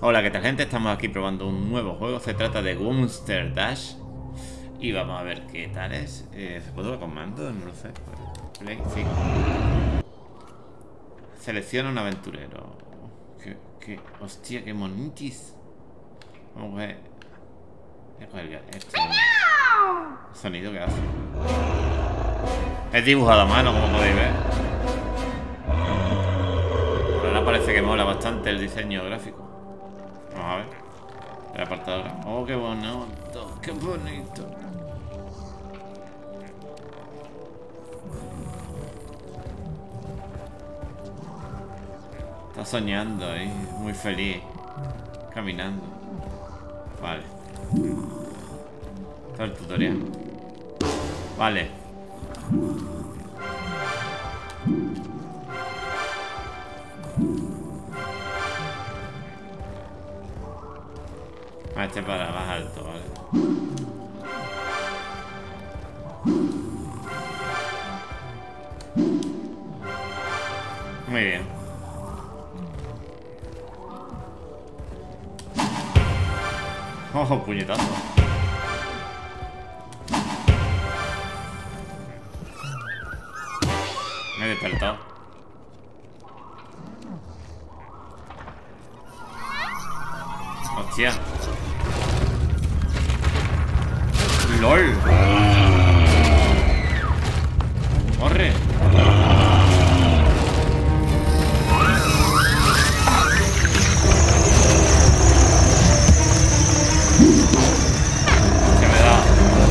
Hola, ¿qué tal, gente? Estamos aquí probando un nuevo juego. Se trata de Monster Dash. Y vamos a ver qué tal es. ¿Se puede con mando? No lo sé. Play, sí. Selecciona un aventurero. Hostia, qué monitis. Vamos a ver. Voy a coger esto. El sonido que hace. Es dibujado a mano, como podéis ver. Pero ahora parece que mola bastante el diseño gráfico. Vamos a ver. El apartador. Oh, qué bonito. Qué bonito. Está soñando ahí, muy feliz. Caminando. Vale. Todo el tutorial. Vale. Este para más alto, vale. Muy bien. Oh, puñetazo. Me he despertado. Hostia. LOL. Corre. Se me da.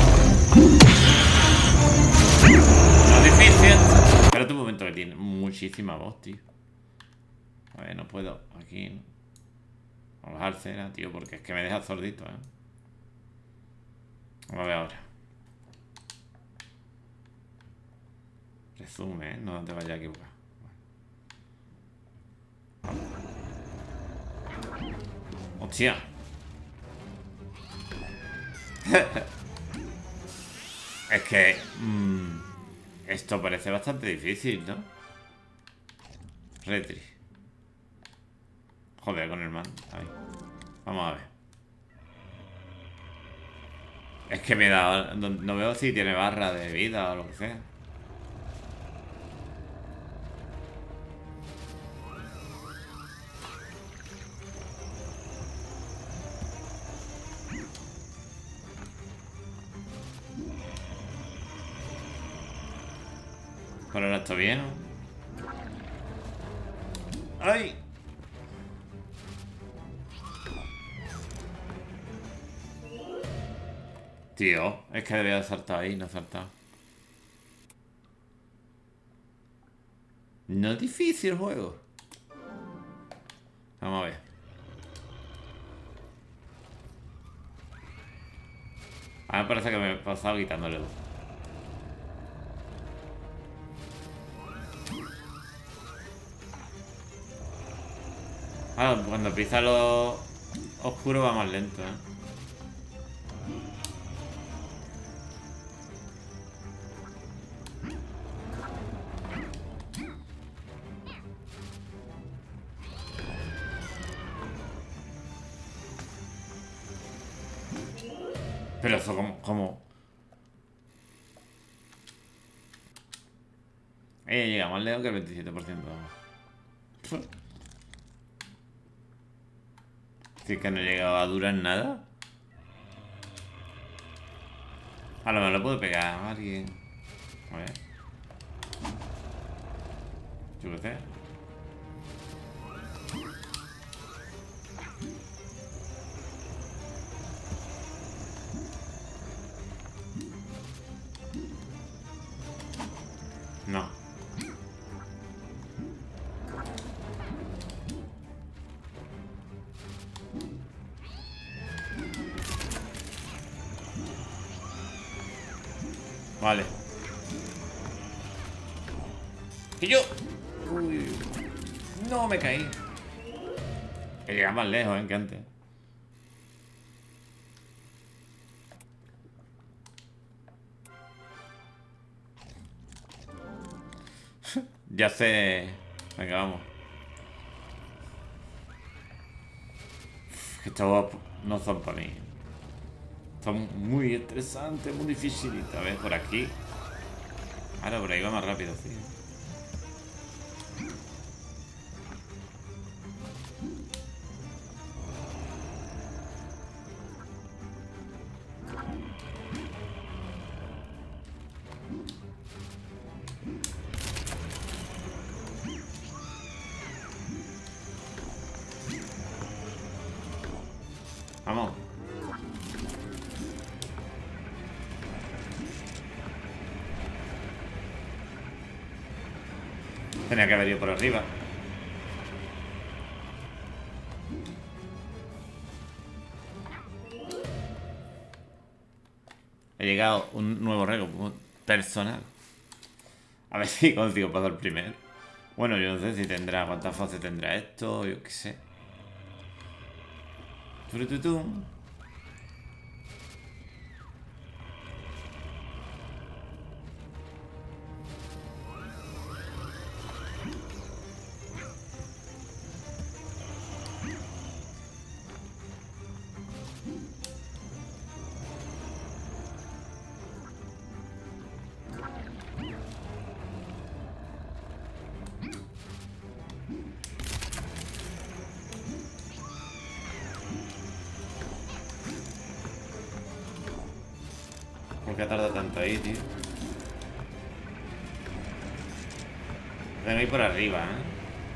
No es difícil. Espérate un momento, que tiene muchísima voz, tío. A ver, no puedo. Aquí, ¿no? Vamos a bajar cera, tío, porque es que me deja sordito, Vamos a ver ahora. Resume, no te vayas a equivocar. Hostia. Es que esto parece bastante difícil, ¿no? Retri. Joder, con el mando. Ahí. Vamos a ver. Es que me da... No veo si tiene barra de vida o lo que sea. Pero ahora está bien, ¿no? ¡Ay! Tío, es que debía de saltar ahí, no ha saltado. No es difícil el juego. Vamos a ver. A mí me parece que me he pasado quitándole dos. Ah, cuando empieza lo oscuro va más lento, Pero eso como... llega más lejos que el 27%. Si es que no he llegado a durar nada. A lo mejor lo puedo pegar a alguien. A ver. Yo qué sé. No. Vale. Y yo... Uy. No, me caí. He llegado más lejos, que antes. Ya sé... Venga, vamos. que estos no son para mí. Son muy estresantes, muy difíciles. A ver, por aquí. Ahora por ahí va más rápido, sí. Vamos. Tenía que haber ido por arriba. He llegado un nuevo récord personal. A ver si consigo pasar primero. Bueno, yo no sé si tendrá, cuántas fases tendrá esto, yo qué sé. Turututum. ¿Por qué tarda tanto ahí, tío? Tengo que ir por arriba, ¿eh?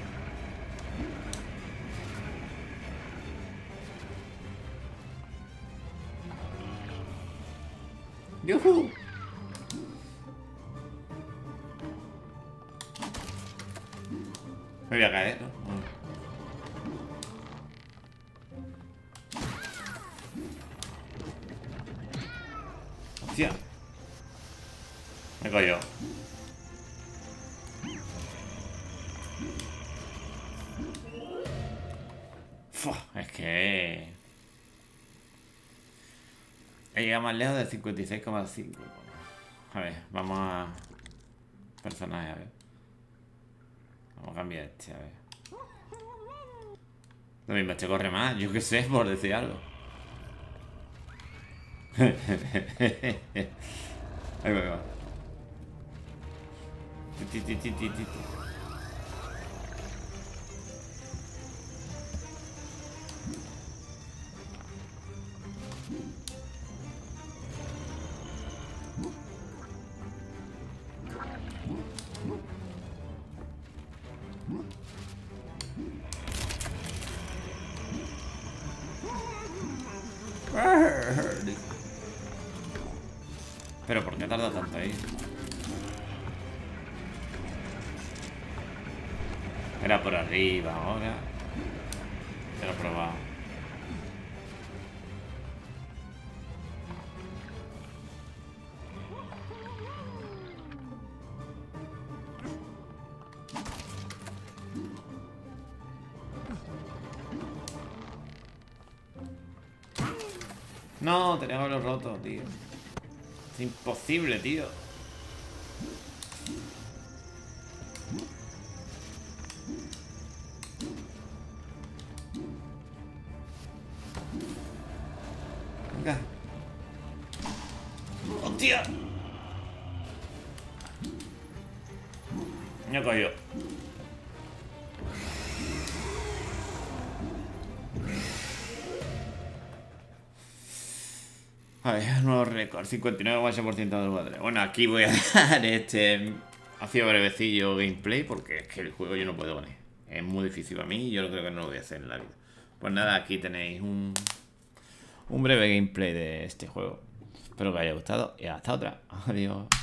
¡Yuhu! Me voy a caer, ¿no? Hostia. Me cogió. Es que... he llegado más lejos del 56,5. A ver, vamos a... personaje, a ver. Vamos a cambiar este, a ver. Lo mismo, este corre más, yo qué sé, por decir algo. Ahí va, ahí va. Pero ¿por qué tarda tanto ahí? Era por arriba ahora. Ya lo he probado. No, tenía que haberlo roto, tío. Es imposible, tío. Venga. ¡Hostia! Me he cogido. A ver, nuevo récord, 59,8% del cuadro. Bueno, aquí voy a dar este... ha sido brevecillo gameplay porque es que el juego yo no puedo con él. Es muy difícil para mí y yo creo que no lo voy a hacer en la vida. Pues nada, aquí tenéis un breve gameplay de este juego. Espero que os haya gustado y hasta otra. Adiós.